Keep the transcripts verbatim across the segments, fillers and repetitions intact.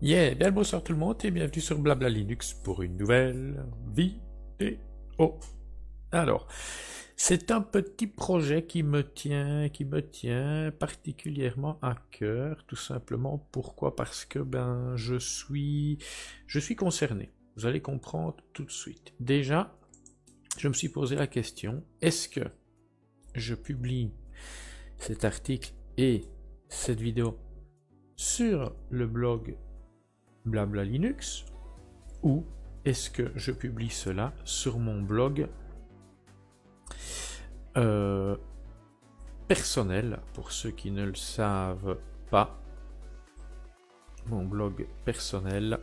Yeah, bien le bonsoir tout le monde et bienvenue sur Blabla Linux pour une nouvelle vidéo. Alors, c'est un petit projet qui me tient, qui me tient particulièrement à cœur, tout simplement. Pourquoi? Parce que ben je suis, je suis concerné. Vous allez comprendre tout de suite. Déjà, je me suis posé la question, est-ce que je publie cet article et cette vidéo sur le blog Blabla Linux ou est-ce que je publie cela sur mon blog euh, personnel? Pour ceux qui ne le savent pas, mon blog personnel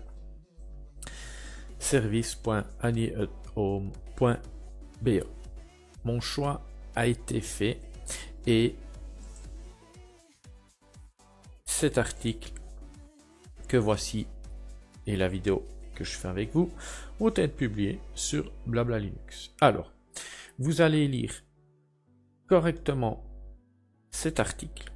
service point annie at home point be. Mon choix a été fait et cet article que voici et la vidéo que je fais avec vous vont être publiés sur Blabla Linux. Alors, vous allez lire correctement cet article.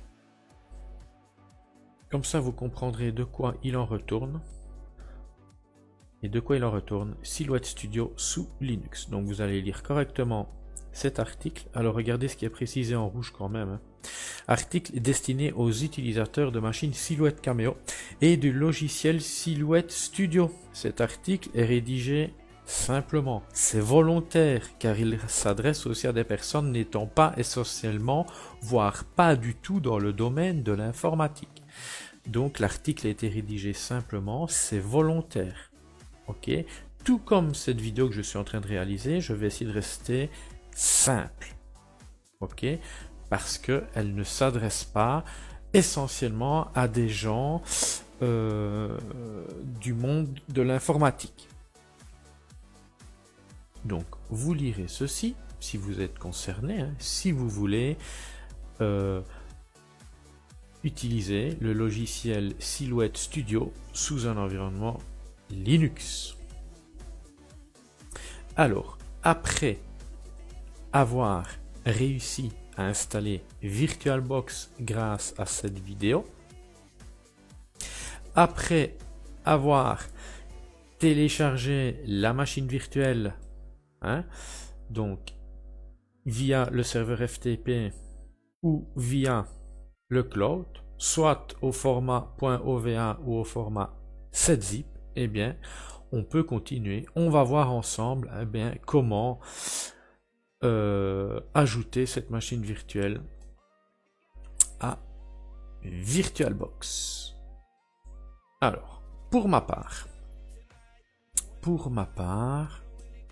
Comme ça, vous comprendrez de quoi il en retourne. Et de quoi il en retourne? Silhouette Studio sous Linux. Donc, vous allez lire correctement cet article. Alors, regardez ce qui est précisé en rouge quand même. Hein. Article destiné aux utilisateurs de machines Silhouette Cameo et du logiciel Silhouette Studio. Cet article est rédigé simplement. C'est volontaire car il s'adresse aussi à des personnes n'étant pas essentiellement, voire pas du tout dans le domaine de l'informatique. Donc l'article a été rédigé simplement, c'est volontaire. Ok, tout comme cette vidéo que je suis en train de réaliser, je vais essayer de rester simple. Ok, parce qu'elle ne s'adresse pas essentiellement à des gens euh, du monde de l'informatique. Donc, vous lirez ceci, si vous êtes concerné, hein, si vous voulez euh, utiliser le logiciel Silhouette Studio sous un environnement Linux. Alors, après avoir réussi à installer VirtualBox grâce à cette vidéo, après avoir téléchargé la machine virtuelle, hein, donc via le serveur F T P ou via le cloud, soit au format .ova ou au format sept zip, eh bien, on peut continuer. On va voir ensemble eh bien, comment Euh, ajouter cette machine virtuelle à VirtualBox. Alors, pour ma part, pour ma part,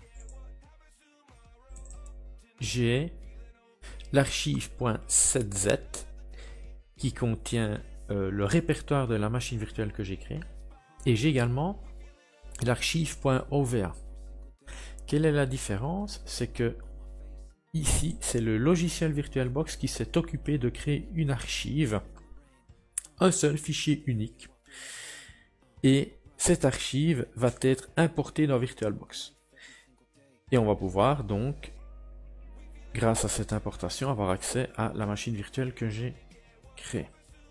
j'ai l'archive .7z qui contient euh, le répertoire de la machine virtuelle que j'ai créée et j'ai également l'archive .ova. Quelle est la différence? C'est que ici, c'est le logiciel VirtualBox qui s'est occupé de créer une archive, un seul fichier unique. Et cette archive va être importée dans VirtualBox. Et on va pouvoir donc, grâce à cette importation, avoir accès à la machine virtuelle que j'ai créée.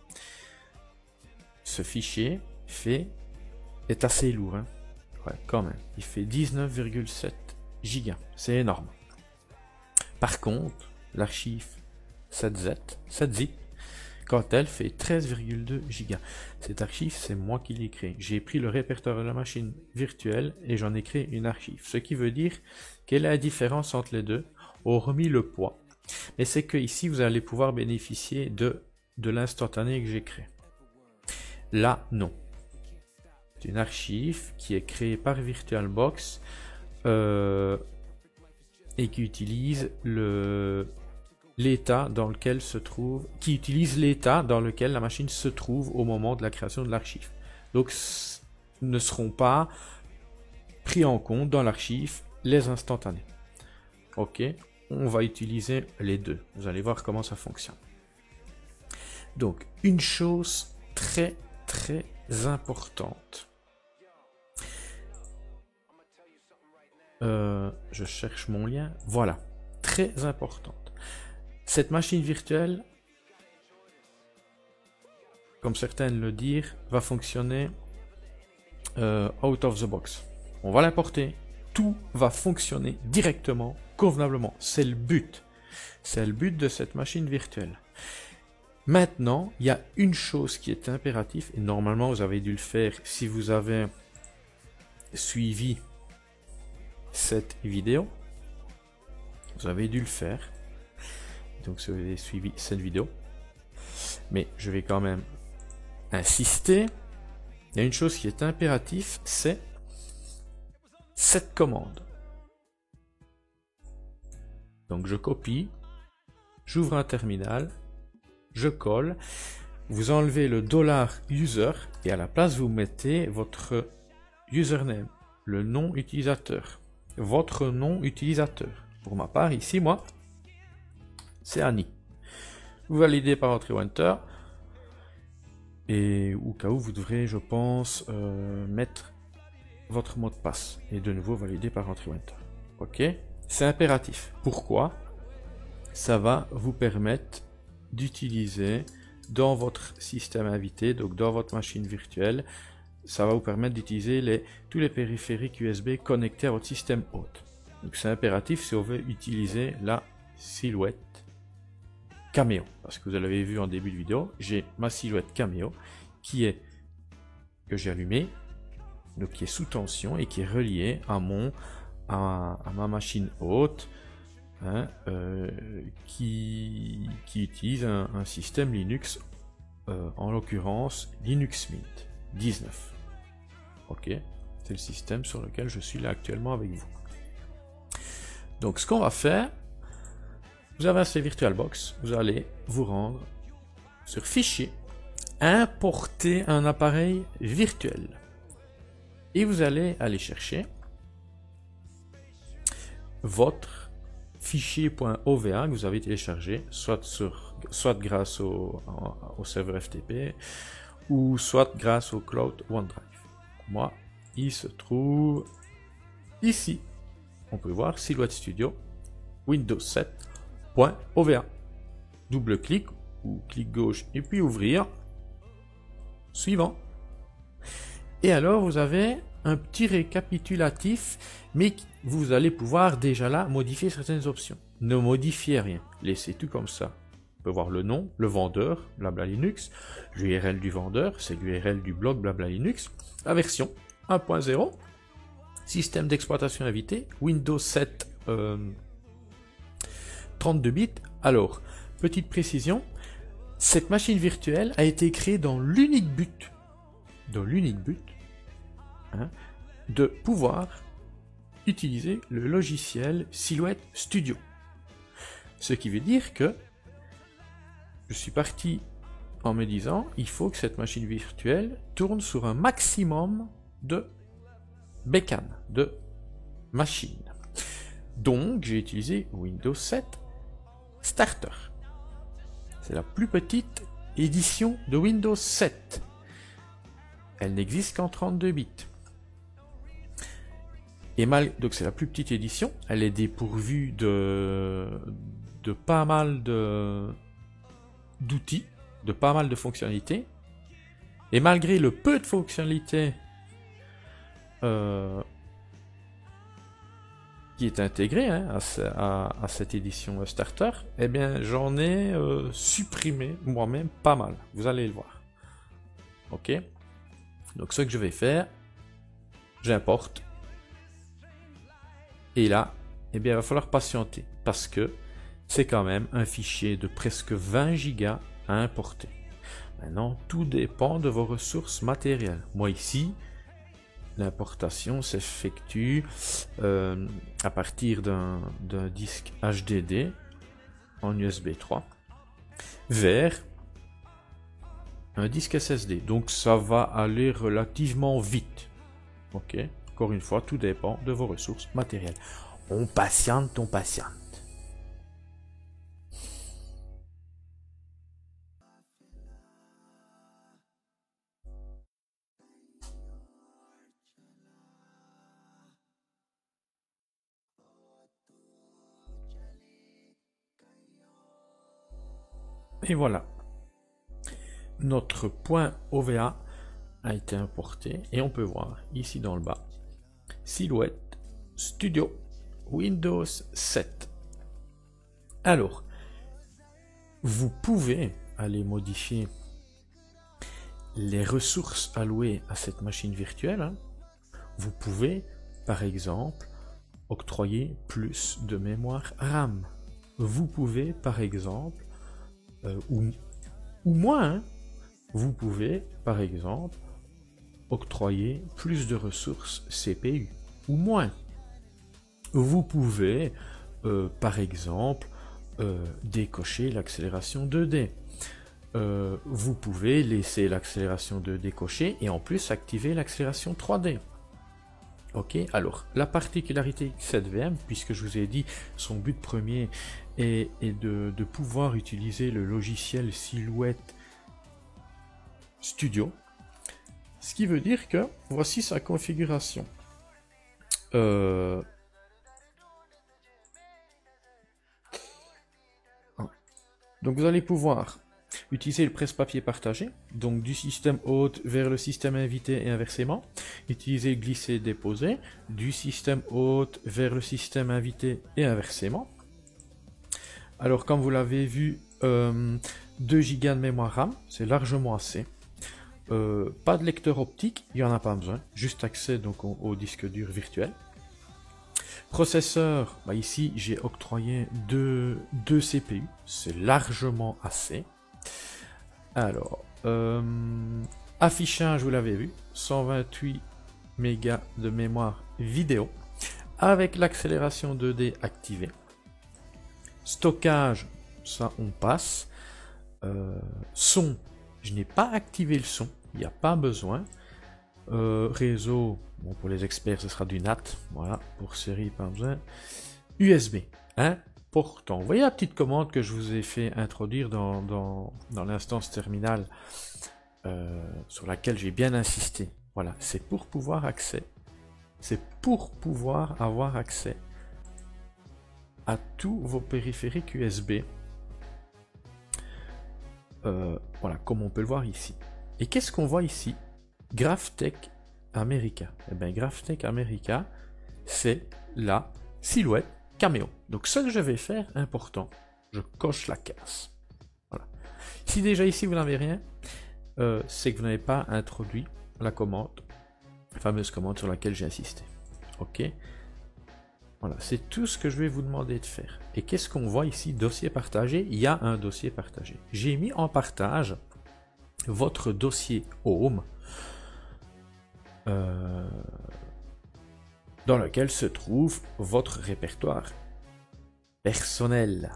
Ce fichier fait, est assez lourd. Hein? Ouais, quand même. Il fait dix-neuf virgule sept gigas. C'est énorme. Par contre, l'archive sept z, sept zip, quant à elle, fait treize virgule deux gigas. Cette archive, c'est moi qui l'ai créée. J'ai pris le répertoire de la machine virtuelle et j'en ai créé une archive. Ce qui veut dire quelle est la différence entre les deux, hormis le poids. Mais c'est que ici, vous allez pouvoir bénéficier de, de l'instantané que j'ai créé. Là, non. C'est une archive qui est créée par VirtualBox. Euh, et qui utilise le l'état dans lequel se trouve, qui utilise l'état dans lequel la machine se trouve au moment de la création de l'archive. Donc, ne seront pas pris en compte dans l'archive les instantanés. Ok, on va utiliser les deux. Vous allez voir comment ça fonctionne. Donc, une chose très très importante. Euh, je cherche mon lien. Voilà, très importante. Cette machine virtuelle, comme certains le disent, va fonctionner euh, out of the box. On va l'importer. Tout va fonctionner directement, convenablement. C'est le but. C'est le but de cette machine virtuelle. Maintenant, il y a une chose qui est impérative, et normalement vous avez dû le faire si vous avez suivi cette vidéo. Vous avez dû le faire. Donc si vous avez suivi cette vidéo. Mais je vais quand même insister. Il y a une chose qui est impérative, c'est cette commande. Donc je copie, j'ouvre un terminal, je colle, vous enlevez le dollar user et à la place vous mettez votre username, le nom utilisateur, votre nom utilisateur. Pour ma part, ici, moi, c'est Annie. Vous validez par entrée ou enter. Et au cas où, vous devrez, je pense, euh, mettre votre mot de passe. Et de nouveau, valider par entrée ou enter. Ok? C'est impératif. Pourquoi? Ça va vous permettre d'utiliser dans votre système invité, donc dans votre machine virtuelle, ça va vous permettre d'utiliser les, tous les périphériques U S B connectés à votre système hôte. Donc c'est impératif si on veut utiliser la silhouette Cameo. Parce que vous l'avez vu en début de vidéo, j'ai ma silhouette Cameo qui est, que j'ai allumée, donc qui est sous tension et qui est reliée à, mon, à, à ma machine hôte, hein, euh, qui, qui utilise un, un système Linux, euh, en l'occurrence Linux Mint dix-neuf. Ok, c'est le système sur lequel je suis là actuellement avec vous. Donc ce qu'on va faire, vous avez un VirtualBox, vous allez vous rendre sur Fichier, Importer un appareil virtuel. Et vous allez aller chercher votre fichier .ova que vous avez téléchargé, soit, sur, soit grâce au, au serveur F T P, ou soit grâce au Cloud OneDrive. Moi, il se trouve ici. On peut voir Silhouette Studio Windows sept.ova. Double-clic ou clic gauche et puis ouvrir. Suivant. Et alors vous avez un petit récapitulatif, mais vous allez pouvoir déjà là modifier certaines options. Ne modifiez rien, laissez tout comme ça. On peut voir le nom, le vendeur, blabla Linux, l'U R L du vendeur, c'est l'U R L du blog blabla Linux, la version un point zéro, système d'exploitation invité, Windows sept euh, trente-deux bits. Alors, petite précision, cette machine virtuelle a été créée dans l'unique but, dans l'unique but, hein, de pouvoir utiliser le logiciel Silhouette Studio. Ce qui veut dire que je suis parti en me disant, il faut que cette machine virtuelle tourne sur un maximum de bécanes, de machines. Donc, j'ai utilisé Windows sept Starter. C'est la plus petite édition de Windows sept. Elle n'existe qu'en trente-deux bits. Et mal, donc c'est la plus petite édition. Elle est dépourvue de, de pas mal de d'outils, de pas mal de fonctionnalités. Et malgré le peu de fonctionnalités euh, qui est intégré hein, à, ce, à, à cette édition Starter, eh bien j'en ai euh, supprimé moi-même pas mal. Vous allez le voir. Ok. Donc ce que je vais faire, j'importe. Et là, eh bien il va falloir patienter parce que c'est quand même un fichier de presque vingt gigas à importer. Maintenant, tout dépend de vos ressources matérielles. Moi ici, l'importation s'effectue euh, à partir d'un d'un disque H D D en U S B trois vers un disque S S D. Donc ça va aller relativement vite. Ok. Encore une fois, tout dépend de vos ressources matérielles. On patiente, on patiente. Et voilà. Notre point O V A a été importé et on peut voir ici dans le bas Silhouette Studio Windows sept. Alors, vous pouvez aller modifier les ressources allouées à cette machine virtuelle. Hein. Vous pouvez, par exemple, octroyer plus de mémoire RAM. Vous pouvez, par exemple, euh, ou, ou moins, hein, vous pouvez, par exemple, octroyer plus de ressources C P U, ou moins. Vous pouvez, euh, par exemple, euh, décocher l'accélération deux D. Euh, vous pouvez laisser l'accélération deux D cochée et en plus activer l'accélération trois D. Ok, alors la particularité de cette V M, puisque je vous ai dit son but premier est, est de, de pouvoir utiliser le logiciel Silhouette Studio, ce qui veut dire que voici sa configuration. Euh... Donc vous allez pouvoir utiliser le presse-papier partagé, donc du système hôte vers le système invité et inversement. Utiliser le glisser-déposer, du système hôte vers le système invité et inversement. Alors comme vous l'avez vu, euh, deux gigas de mémoire RAM, c'est largement assez. Euh, pas de lecteur optique, il n'y en a pas besoin, juste accès donc au, au disque dur virtuel. Processeur, bah ici j'ai octroyé deux, deux C P U, c'est largement assez. Alors, euh, affichage, vous l'avez vu, cent vingt-huit mégas de mémoire vidéo, avec l'accélération deux D activée. Stockage, ça on passe. Euh, son, je n'ai pas activé le son, il n'y a pas besoin. Euh, réseau, bon pour les experts ce sera du N A T, voilà, pour série pas besoin. U S B, important. Vous voyez la petite commande que je vous ai fait introduire dans, dans, dans l'instance terminale euh, sur laquelle j'ai bien insisté. Voilà, c'est pour pouvoir accès, c'est pour pouvoir avoir accès à tous vos périphériques U S B. Euh, voilà, comme on peut le voir ici. Et qu'est-ce qu'on voit ici? GraphTech America. Eh bien, GraphTech America, c'est la silhouette Cameo. Donc, ce que je vais faire, important, je coche la case. Voilà. Si déjà ici vous n'avez rien, euh, c'est que vous n'avez pas introduit la commande, la fameuse commande sur laquelle j'ai insisté. Ok. Voilà, c'est tout ce que je vais vous demander de faire. Et qu'est-ce qu'on voit ici? Dossier partagé. Il y a un dossier partagé. J'ai mis en partage votre dossier Home, euh, dans lequel se trouve votre répertoire personnel.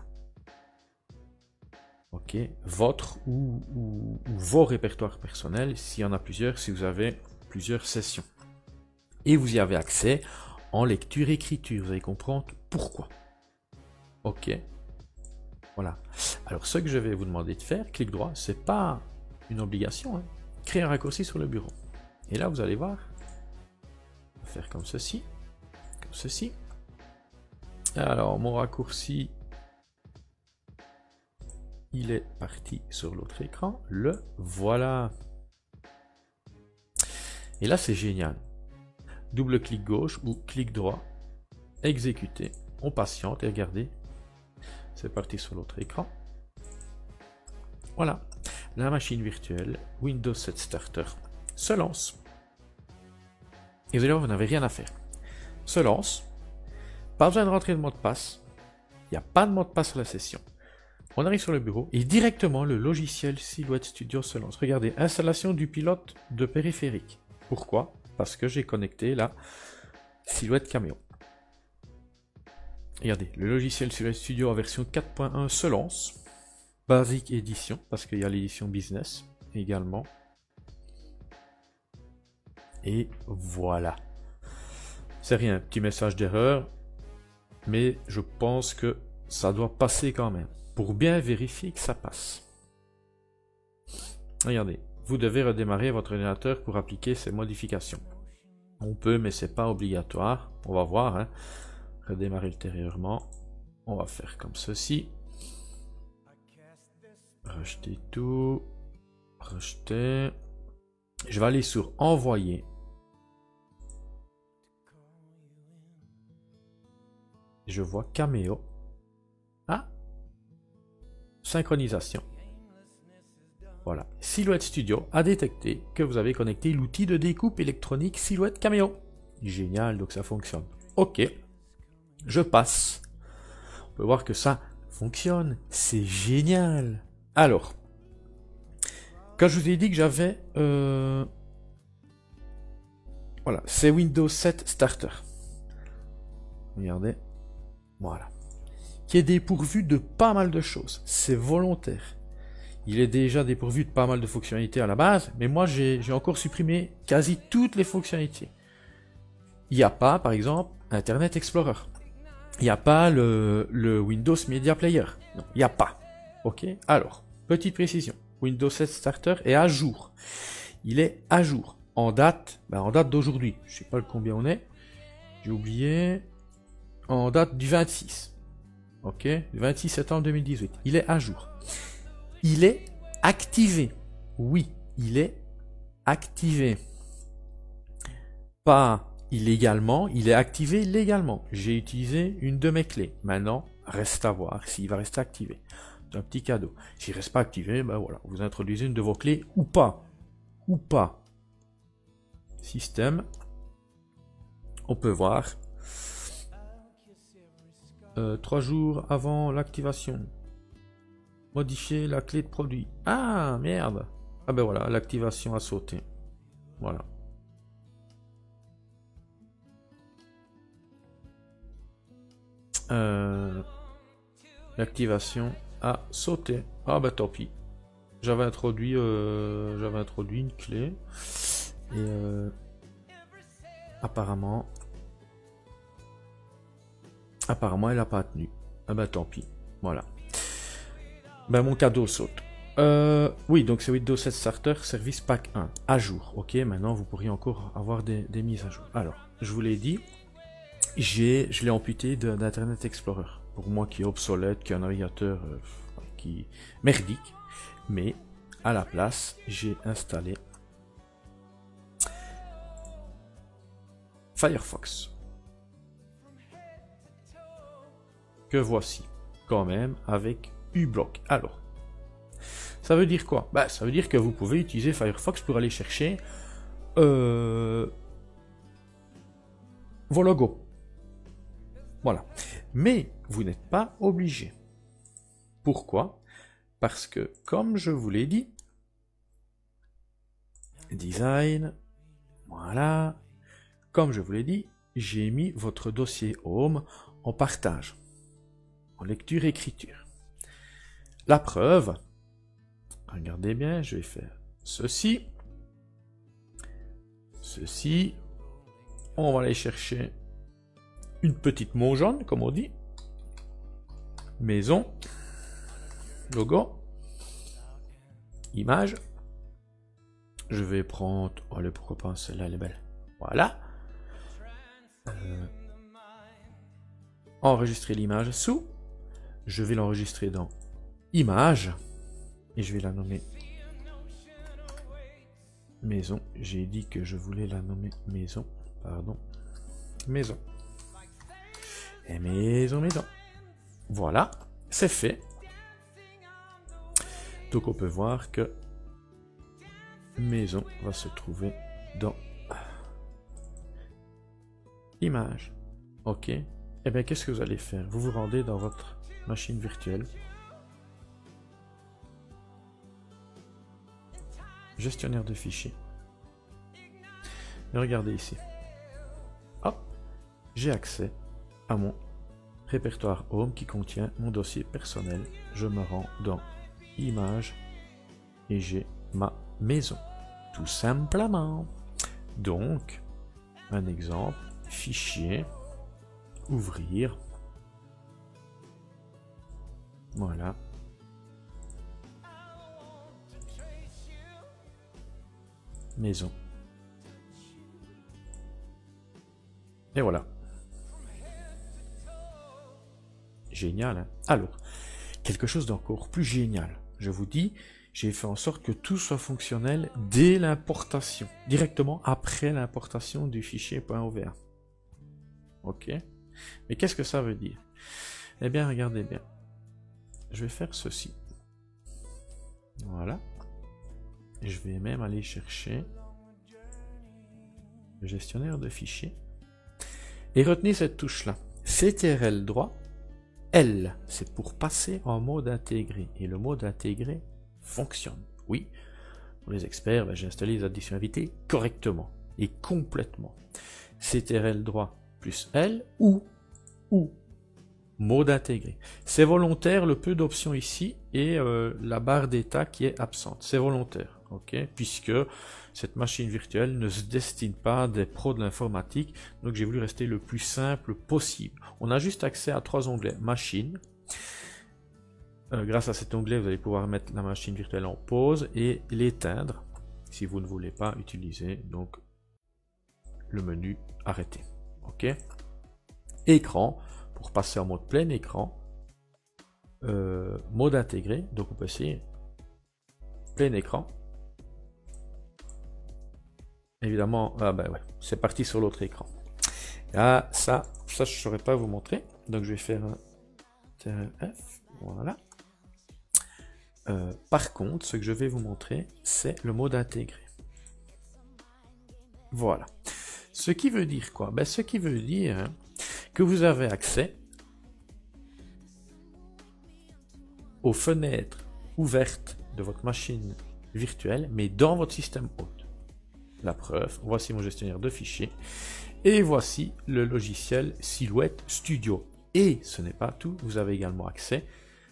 Ok, votre ou, ou, ou vos répertoires personnels, s'il y en a plusieurs, si vous avez plusieurs sessions. Et vous y avez accès en lecture-écriture, vous allez comprendre pourquoi. Ok, voilà. Alors ce que je vais vous demander de faire, clic droit, c'est pas une obligation, hein. Créer un raccourci sur le bureau. Et là vous allez voir, on va faire comme ceci, comme ceci. Alors mon raccourci, il est parti sur l'autre écran, le voilà. Et là c'est génial. Double clic gauche ou clic droit, exécuter, on patiente et regardez, c'est parti sur l'autre écran. Voilà, la machine virtuelle Windows sept Starter se lance. Et vous allez voir, vous n'avez rien à faire. Se lance, pas besoin de rentrer le mot de passe, il n'y a pas de mot de passe sur la session. On arrive sur le bureau et directement le logiciel Silhouette Studio se lance. Regardez, installation du pilote de périphérique. Pourquoi? Parce que j'ai connecté la Silhouette Cameo. Regardez, le logiciel Silhouette Studio en version quatre point un se lance. Basic édition, parce qu'il y a l'édition business également. Et voilà. C'est rien, petit message d'erreur. Mais je pense que ça doit passer quand même. Pour bien vérifier que ça passe. Regardez. Vous devez redémarrer votre ordinateur pour appliquer ces modifications. On peut, mais c'est pas obligatoire. On va voir. Hein. Redémarrer ultérieurement. On va faire comme ceci. Rejeter tout. Rejeter. Je vais aller sur envoyer. Je vois Cameo. Ah, synchronisation. Voilà. Silhouette Studio a détecté que vous avez connecté l'outil de découpe électronique Silhouette Cameo. Génial, donc ça fonctionne. Ok. Je passe. On peut voir que ça fonctionne. C'est génial. Alors, quand je vous ai dit que j'avais... Euh... Voilà, c'est Windows sept Starter. Regardez. Voilà. Qui est dépourvu de pas mal de choses. C'est volontaire. Il est déjà dépourvu de pas mal de fonctionnalités à la base, mais moi j'ai encore supprimé quasi toutes les fonctionnalités. Il n'y a pas, par exemple, Internet Explorer. Il n'y a pas le, le Windows Media Player. Non, il n'y a pas. Ok. Alors, petite précision. Windows sept Starter est à jour. Il est à jour. En date, ben en date d'aujourd'hui. Je sais pas le combien on est. J'ai oublié. En date du vingt-six. Ok. Du vingt-six septembre deux mille dix-huit. Il est à jour. Il est activé. Oui, il est activé. Pas illégalement, il est activé légalement. J'ai utilisé une de mes clés. Maintenant, reste à voir s'il va rester activé. C'est un petit cadeau. S'il reste pas activé, ben voilà, vous introduisez une de vos clés ou pas. Ou pas. Système. On peut voir. Euh, trois jours avant l'activation. Modifier la clé de produit. Ah, merde. Ah ben voilà, l'activation a sauté. Voilà. Euh, l'activation a sauté. Ah ben tant pis. J'avais introduit, euh, j'avais introduit une clé. Et euh, apparemment... Apparemment, elle n'a pas tenu. Ah ben tant pis. Voilà. Ben mon cadeau saute. Euh, oui, donc c'est Windows sept Starter, Service Pack un, à jour. Ok, maintenant vous pourriez encore avoir des, des mises à jour. Alors, je vous l'ai dit, j'ai, je l'ai amputé d'Internet Explorer. Pour moi qui est obsolète, qui est un navigateur euh, qui merdique. Mais, à la place, j'ai installé Firefox. Que voici, quand même, avec uBlock. Alors, ça veut dire quoi? Bah, ça veut dire que vous pouvez utiliser Firefox pour aller chercher euh, vos logos. Voilà. Mais vous n'êtes pas obligé. Pourquoi? Parce que, comme je vous l'ai dit, design, voilà, comme je vous l'ai dit, j'ai mis votre dossier Home en partage, en lecture-écriture. La preuve, regardez bien, je vais faire ceci, ceci, on va aller chercher une petite mot jaune, comme on dit, maison, logo, image, je vais prendre, allez, pourquoi pas, celle-là, elle est belle, voilà, euh, enregistrer l'image sous, je vais l'enregistrer dans image, et je vais la nommer maison. J'ai dit que je voulais la nommer maison. Pardon. Maison. Et maison, maison. Voilà. C'est fait. Donc on peut voir que maison va se trouver dans image. Ok. Et eh bien qu'est-ce que vous allez faire? Vous vous rendez dans votre machine virtuelle. Gestionnaire de fichiers. Et regardez ici. Hop, j'ai accès à mon répertoire Home qui contient mon dossier personnel. Je me rends dans Images et j'ai ma maison. Tout simplement. Donc, un exemple, fichier, ouvrir. Voilà. Maison. Et voilà. Génial, hein? Alors, quelque chose d'encore plus génial. Je vous dis, j'ai fait en sorte que tout soit fonctionnel dès l'importation, directement après l'importation du fichier .ova. Ok. Mais qu'est-ce que ça veut dire? Eh bien, regardez bien. Je vais faire ceci. Voilà. Je vais même aller chercher le gestionnaire de fichiers. Et retenez cette touche-là. C T R L droit. L, c'est pour passer en mode intégré. Et le mode intégré fonctionne. Oui, pour les experts, ben, j'ai installé les additions invitées correctement et complètement. C T R L droit plus L ou, ou mode intégré. C'est volontaire, le peu d'options ici et euh, la barre d'état qui est absente. C'est volontaire, ok, puisque cette machine virtuelle ne se destine pas à des pros de l'informatique, donc j'ai voulu rester le plus simple possible. On a juste accès à trois onglets. Machine. Euh, grâce à cet onglet, vous allez pouvoir mettre la machine virtuelle en pause et l'éteindre si vous ne voulez pas utiliser donc le menu arrêter. Ok. Écran pour passer en mode plein écran. Euh, mode intégré, donc on peut essayer plein écran. Évidemment, ah ben ouais, c'est parti sur l'autre écran. Ah ça, ça je ne saurais pas vous montrer, donc je vais faire un T R L F, voilà. Euh, par contre, ce que je vais vous montrer, c'est le mode intégré. Voilà. Ce qui veut dire quoi? Ben, ce qui veut dire hein, que vous avez accès aux fenêtres ouvertes de votre machine virtuelle, mais dans votre système hôte. La preuve, voici mon gestionnaire de fichiers, et voici le logiciel Silhouette Studio. Et ce n'est pas tout, vous avez également accès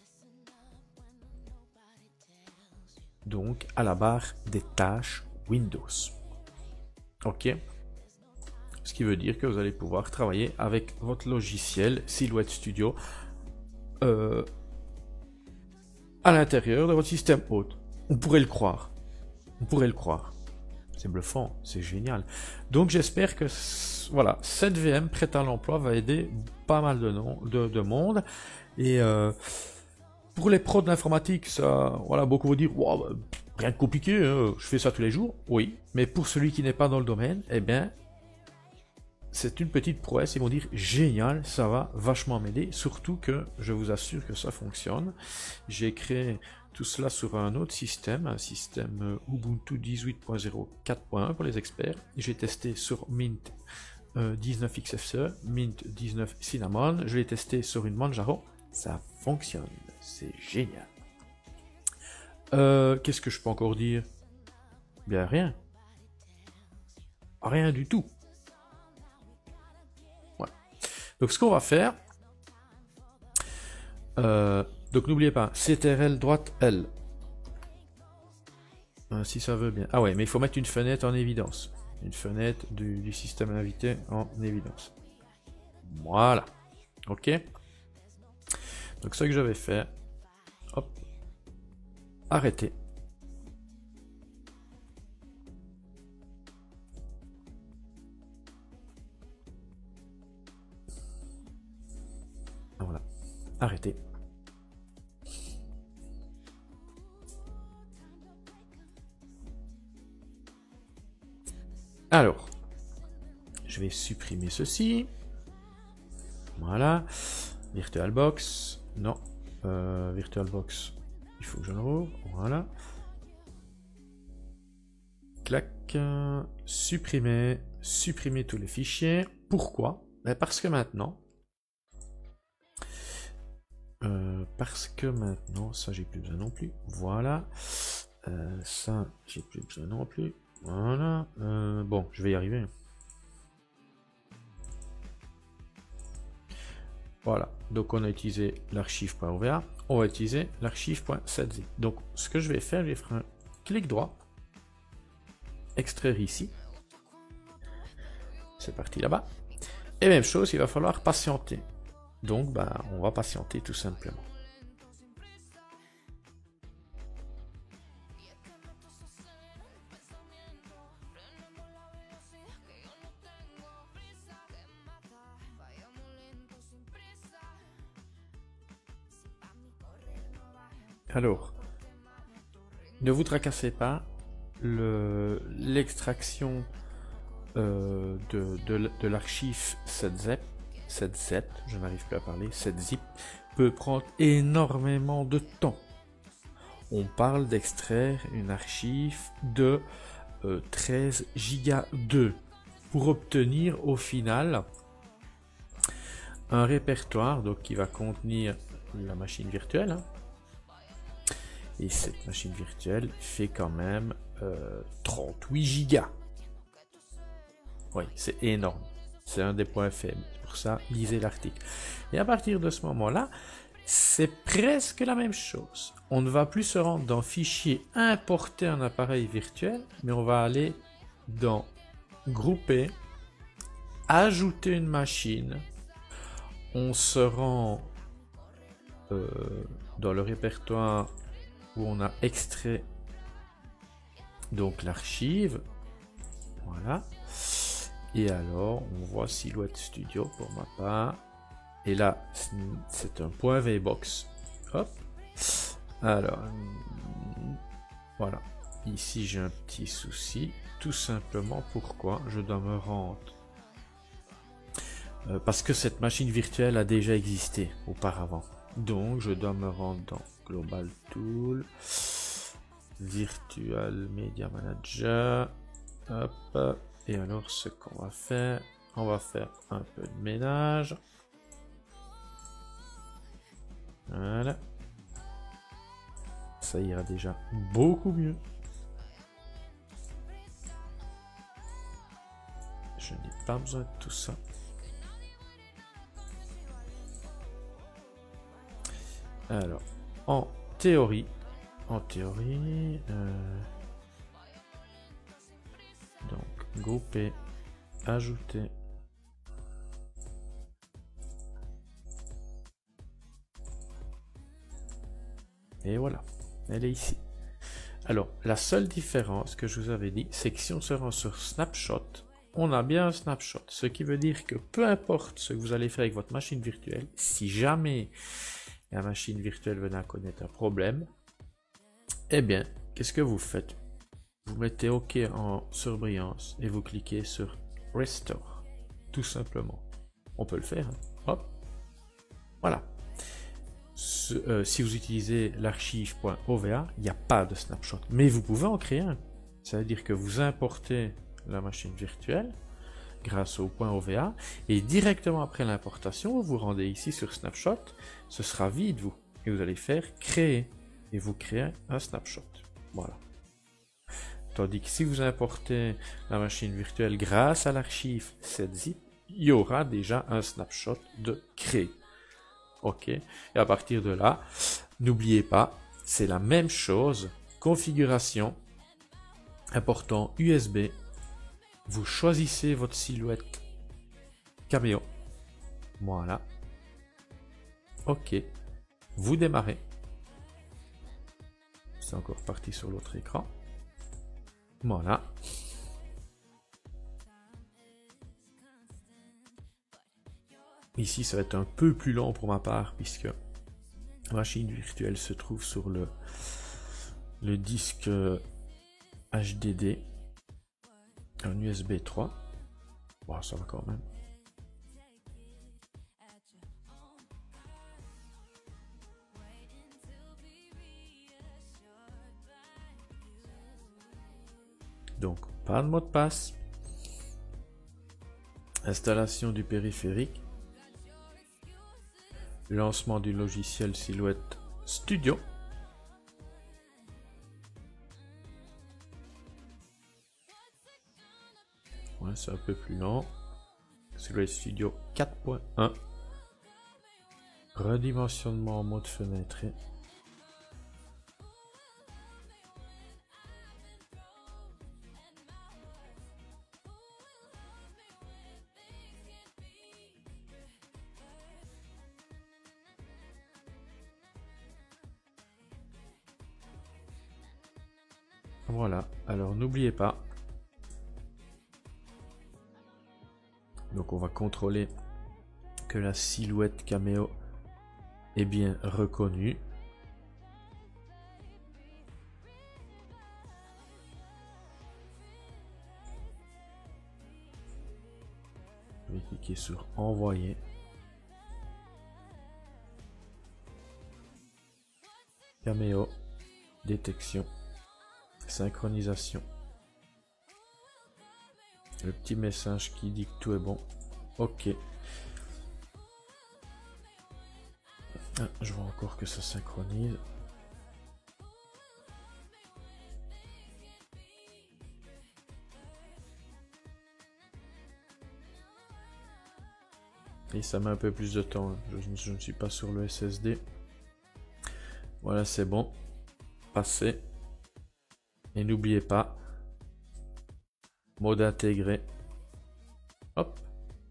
donc à la barre des tâches Windows. Ok. Ce qui veut dire que vous allez pouvoir travailler avec votre logiciel Silhouette Studio euh, à l'intérieur de votre système hôte. On pourrait le croire. On pourrait le croire. C'est bluffant, c'est génial. Donc j'espère que voilà, cette V M prête à l'emploi va aider pas mal de, nom, de, de monde. Et euh, pour les pros de l'informatique, ça, voilà, beaucoup vont dire, wow, bah, rien de compliqué, hein, je fais ça tous les jours. Oui, mais pour celui qui n'est pas dans le domaine, eh bien, c'est une petite prouesse. Ils vont dire, génial, ça va vachement m'aider. Surtout que je vous assure que ça fonctionne. J'ai créé tout cela sur un autre système, un système Ubuntu dix-huit point zéro quatre point un pour les experts. J'ai testé sur Mint euh, dix-neuf X F C E, Mint dix-neuf Cinnamon. Je l'ai testé sur une Manjaro. Ça fonctionne. C'est génial. Euh, Qu'est-ce que je peux encore dire? Bien rien. Rien du tout. Voilà. Donc ce qu'on va faire, euh, donc n'oubliez pas, C T R L droite L. Euh, si ça veut bien. Ah ouais, mais il faut mettre une fenêtre en évidence. Une fenêtre du, du système invité en évidence. Voilà. Ok. Donc ce que je vais faire, hop, arrêter. Voilà, arrêter. Alors, je vais supprimer ceci. Voilà. VirtualBox. Non. Euh, VirtualBox. Il faut que je le rouvre. Voilà. Clac. Euh, supprimer. Supprimer tous les fichiers. Pourquoi? Ben parce que maintenant. Euh, parce que maintenant. Ça, j'ai plus besoin non plus. Voilà. Euh, ça, j'ai plus besoin non plus. Voilà. Euh, bon, je vais y arriver. Voilà. Donc, on a utilisé l'archive.ova. On va utiliser l'archive.setz. Donc, ce que je vais faire, je vais faire un clic droit. Extraire ici. C'est parti là-bas. Et même chose, il va falloir patienter. Donc, ben, on va patienter tout simplement. Alors, ne vous tracassez pas, l'extraction euh, de, de, de l'archive sept zip, sept z, je n'arrive plus à parler, sept zip, peut prendre énormément de temps. On parle d'extraire une archive de euh, treize giga deux pour obtenir au final un répertoire donc, qui va contenir la machine virtuelle. Hein. Et cette machine virtuelle fait quand même euh, trente-huit gigas. Oui, c'est énorme. C'est un des points faibles. C'est pour ça, lisez l'article. Et à partir de ce moment-là, c'est presque la même chose. On ne va plus se rendre dans Fichier, importer un appareil virtuel, mais on va aller dans Grouper, ajouter une machine. On se rend euh, dans le répertoire où on a extrait donc l'archive. Voilà. Et alors, on voit Silhouette Studio pour ma part. Et là, c'est un point VBox. Hop. Alors, voilà. Ici, j'ai un petit souci. Tout simplement, pourquoi je dois me rendre euh, parce que cette machine virtuelle a déjà existé auparavant. Donc, je dois me rendre dans Global Tool, Virtual Media Manager. Hop. Et alors, ce qu'on va faire, on va faire un peu de ménage. Voilà. Ça ira déjà beaucoup mieux. Je n'ai pas besoin de tout ça. Alors, en théorie, en théorie, euh, donc grouper, ajouter. Et voilà, elle est ici. Alors, la seule différence que je vous avais dit, c'est que si on se rend sur Snapshot, on a bien un snapshot. Ce qui veut dire que peu importe ce que vous allez faire avec votre machine virtuelle, si jamais la machine virtuelle venait à connaître un problème, eh bien, qu'est-ce que vous faites? Vous mettez OK en surbrillance et vous cliquez sur Restore. Tout simplement. On peut le faire. Hein. Hop. Voilà. Ce, euh, si vous utilisez l'archive.ova, il n'y a pas de snapshot. Mais vous pouvez en créer un. Ça veut dire que vous importez la machine virtuelle grâce au .ova et directement après l'importation, vous vous rendez ici sur Snapshot. Ce sera vide, vous. Et vous allez faire créer. Et vous créez un snapshot. Voilà. Tandis que si vous importez la machine virtuelle grâce à l'archive sept zip, il y aura déjà un snapshot de créé. OK. Et à partir de là, n'oubliez pas, c'est la même chose. Configuration, important U S B. Vous choisissez votre silhouette Cameo. Voilà. OK. Vous démarrez. C'est encore parti sur l'autre écran. Voilà. Ici, ça va être un peu plus long pour ma part, puisque la machine virtuelle se trouve sur le, le disque H D D, un U S B trois. Bon, ça va quand même. Donc, pas de mot de passe. Installation du périphérique. Lancement du logiciel Silhouette Studio. Ouais, c'est un peu plus lent. Silhouette Studio quatre point un. Redimensionnement en mode fenêtré. Voilà, alors n'oubliez pas. Donc on va contrôler que la silhouette Cameo est bien reconnue. cliquez sur envoyer. Caméo, détection, synchronisation. Le petit message qui dit que tout est bon. Ok. Ah, je vois encore que ça synchronise. Et ça met un peu plus de temps. Je, je ne suis pas sur le S S D. Voilà, c'est bon. Passez. Et n'oubliez pas. Mode intégré. Hop.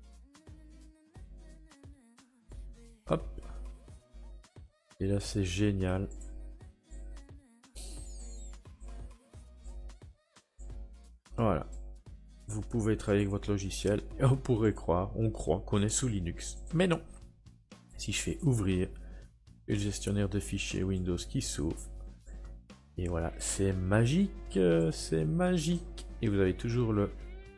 Hop. Et là, c'est génial. Voilà. Vous pouvez travailler avec votre logiciel. Et on pourrait croire, on croit qu'on est sous Linux. Mais non. Si je fais ouvrir le gestionnaire de fichiers Windows qui s'ouvre. Et voilà, c'est magique. C'est magique. Et vous avez toujours le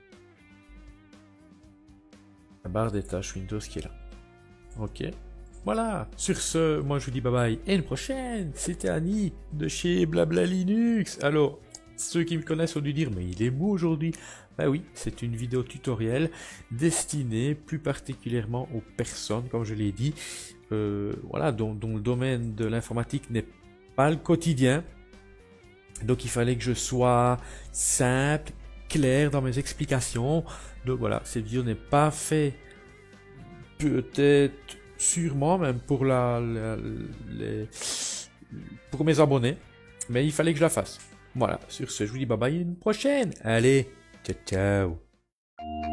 la barre des tâches Windows qui est là. Ok. Voilà. Sur ce, moi je vous dis bye bye. Et une prochaine. C'était Annie de chez Blabla Linux. Alors, ceux qui me connaissent ont dû dire, mais il est mou aujourd'hui. Bah oui, c'est une vidéo tutoriel destinée plus particulièrement aux personnes, comme je l'ai dit, euh, voilà, dont, dont le domaine de l'informatique n'est pas le quotidien. Donc il fallait que je sois simple, clair dans mes explications. Donc voilà, cette vidéo n'est pas faite peut-être, sûrement même pour la, la les, pour mes abonnés, mais il fallait que je la fasse. Voilà, sur ce, je vous dis bye bye, à une prochaine. Allez, ciao ciao.